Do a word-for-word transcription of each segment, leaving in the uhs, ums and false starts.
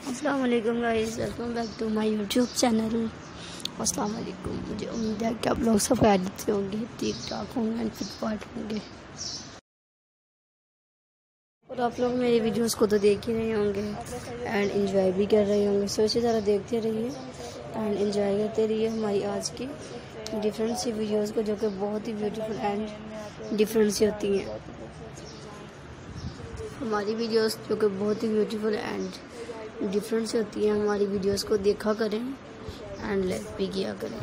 अस्सलाम वालेकुम guys, welcome back to my YouTube channel. अस्सलाम वालेकुम। मुझे उम्मीद है कि आप लोग सब खैरियत से होंगे, ठीक ठाक होंगे एंड फिट फाट होंगे और आप लोग मेरी वीडियोस को तो देख ही रहे होंगे एंड एंजॉय भी कर रहे होंगे। सो इसी तरह देखते रहिए एंड एंजॉय करते रहिए हमारी आज की डिफरेंट सी वीडियोस को, जो कि बहुत ही ब्यूटीफुल एंड डिफरेंट सी होती हैं। हमारी वीडियोस जो कि बहुत ही ब्यूटीफुल एंड डिफरेंट से होती हैं, हमारी वीडियोस को देखा करें एंड लाइक भी किया करें।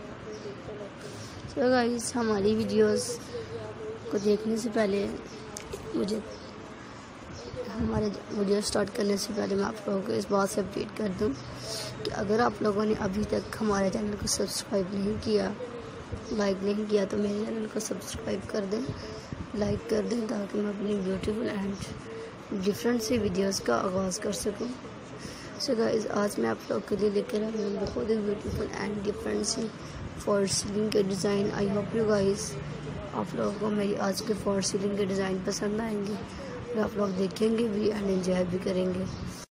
सो गाइस, हमारी वीडियोस को देखने से पहले मुझे हमारे वीडियो स्टार्ट करने से पहले मैं आप लोगों को इस बात से अपडेट कर दूं कि अगर आप लोगों ने अभी तक हमारे चैनल को सब्सक्राइब नहीं किया, लाइक नहीं किया, तो मेरे चैनल को सब्सक्राइब कर दें, लाइक कर दें, ताकि मैं अपनी ब्यूटीफुल एंड डिफरेंट सी वीडियोस का आगाज़ कर सकूं। सो गाइस, आज मैं आप लोग के लिए लेकर आई हूँ बहुत ही ब्यूटीफुल एंड डिफरेंट सी फॉर सीलिंग के design. I hope you guys आप लोगों को मेरी आज के फॉर सीलिंग के डिज़ाइन पसंद आएंगे और आप लोग देखेंगे भी एंड एंजॉय भी करेंगे।